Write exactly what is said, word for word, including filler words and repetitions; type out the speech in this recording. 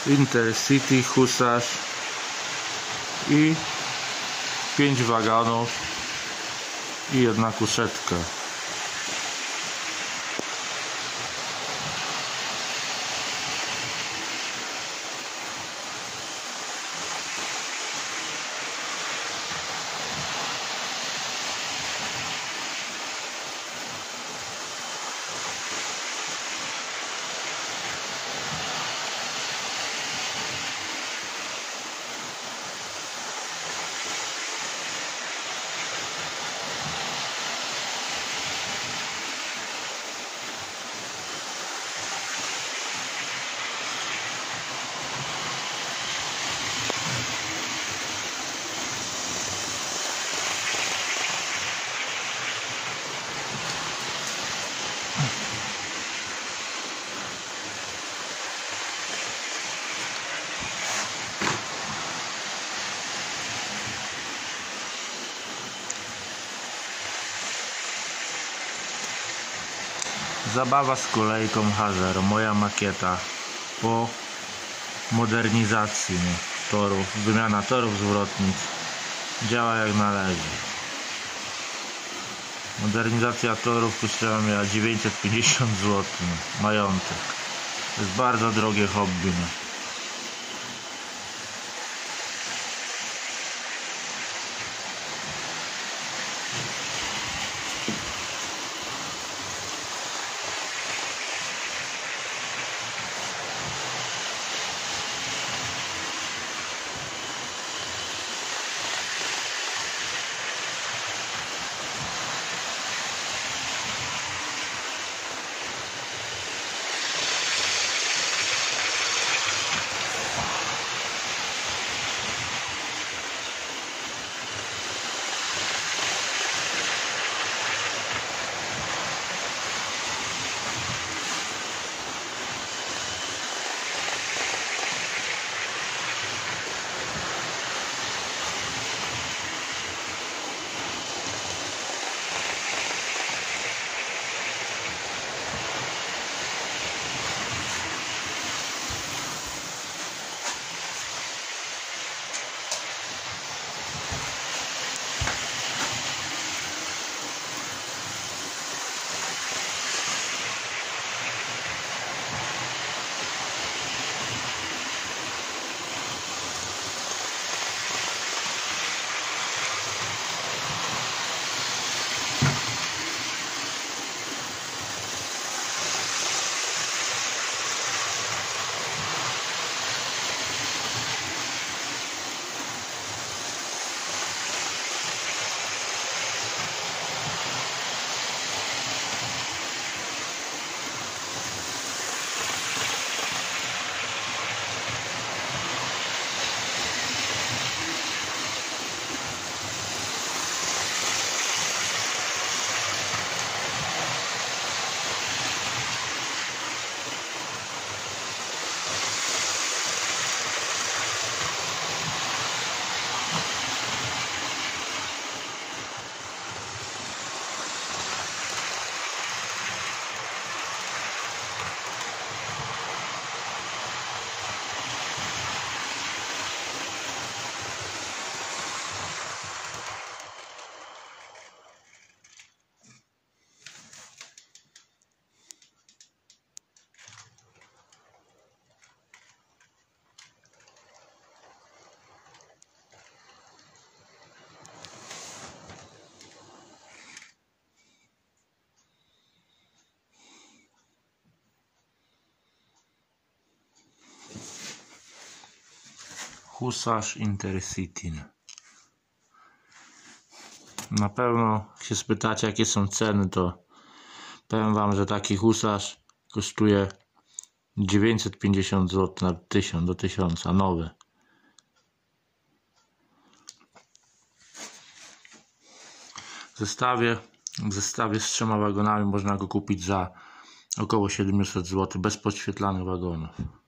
Intercity, Husarz i pięć wagonów i jedna kuszetka. Zabawa z kolejką H zero, moja makieta po modernizacji torów, wymiana torów, zwrotnic, działa jak należy. Modernizacja torów kosztowała mnie dziewięćset pięćdziesiąt złotych, majątek. To jest bardzo drogie hobby. Husarz Intercity. Na pewno się spytacie, jakie są ceny, to powiem wam, że taki husarz kosztuje dziewięćset pięćdziesiąt złotych na tysiąc do tysiąca, nowy. W zestawie, w zestawie z trzema wagonami można go kupić za około siedemset złotych bez podświetlanych wagonów.